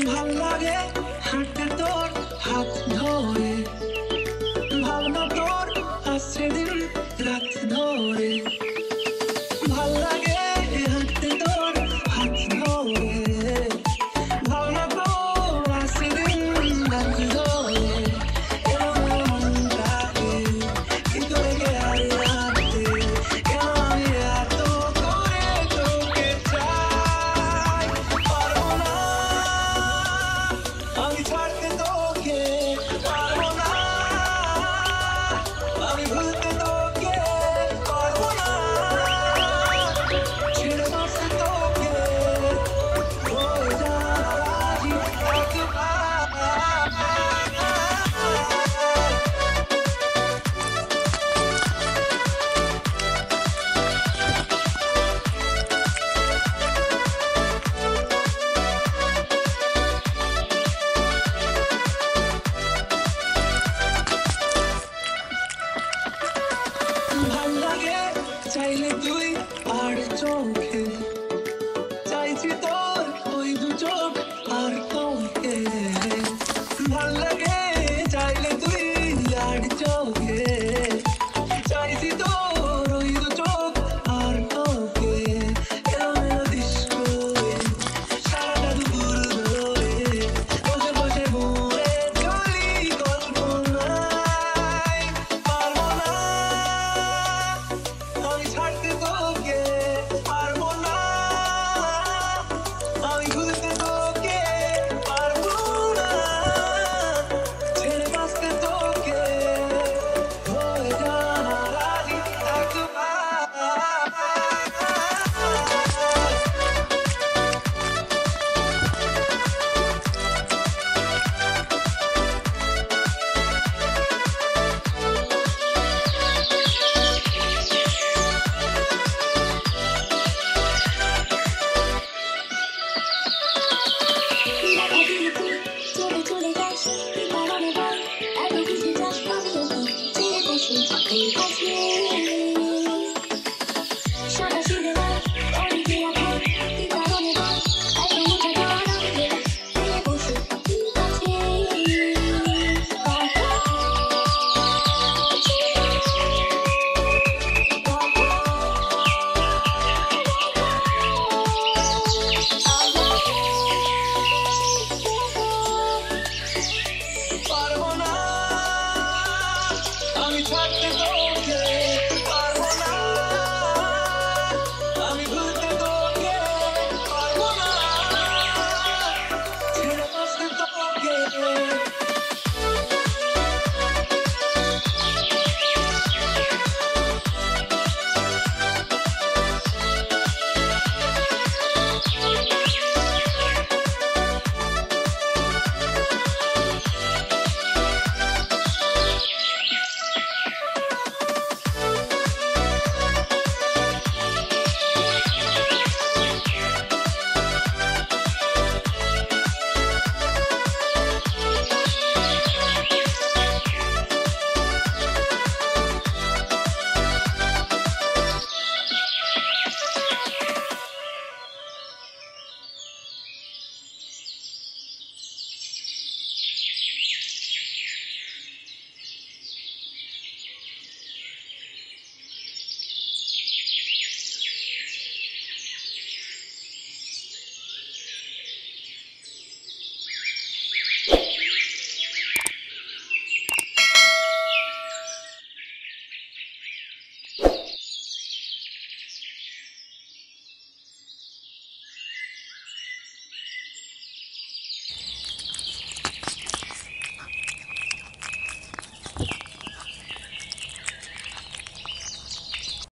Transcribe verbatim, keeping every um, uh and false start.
ভাল লাগে হাঁটতে তোর হাত ধরে, ভাবনা তোর আসছে দিন রাত ধরে। ভাল লাগে হাঁটতে তোর হাত ধরে, ভাবনা তোর আসছে দিন রাত ধরে। এমন মনটাকে কি করে গেলি রাতে, কেন আমি এত করে তোকে চাই। পারবো না আমি ছাড়তে তোকে, পারবো না আমি ভুলতে তোকে, পারবো না ছেড়ে বসতে তোকে। হয়ে যা রাজি একবার। ভাল লাগে চাইলে তুই আর চোখে, চাইছি তোর ওই দু চোখ